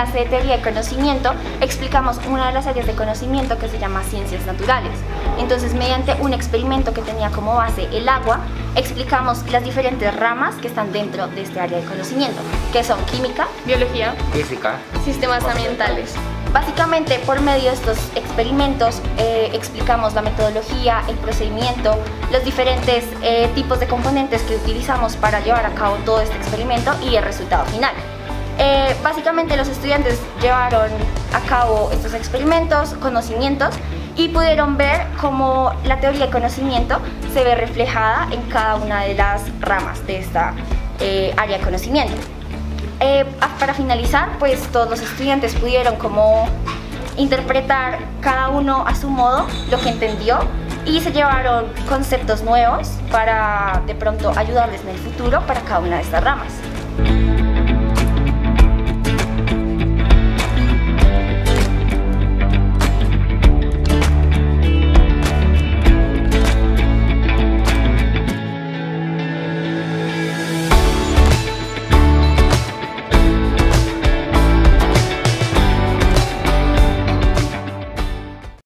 clase de teoría de conocimiento explicamos una de las áreas de conocimiento que se llama ciencias naturales. Entonces, mediante un experimento que tenía como base el agua, explicamos las diferentes ramas que están dentro de este área de conocimiento, que son química, biología, física, sistemas ambientales. Básicamente, por medio de estos experimentos explicamos la metodología, el procedimiento, los diferentes tipos de componentes que utilizamos para llevar a cabo todo este experimento y el resultado final. Básicamente los estudiantes llevaron a cabo estos experimentos, conocimientos, y pudieron ver cómo la teoría de conocimiento se ve reflejada en cada una de las ramas de esta área de conocimiento. Para finalizar, pues todos los estudiantes pudieron como interpretar cada uno a su modo lo que entendió y se llevaron conceptos nuevos para de pronto ayudarles en el futuro para cada una de estas ramas.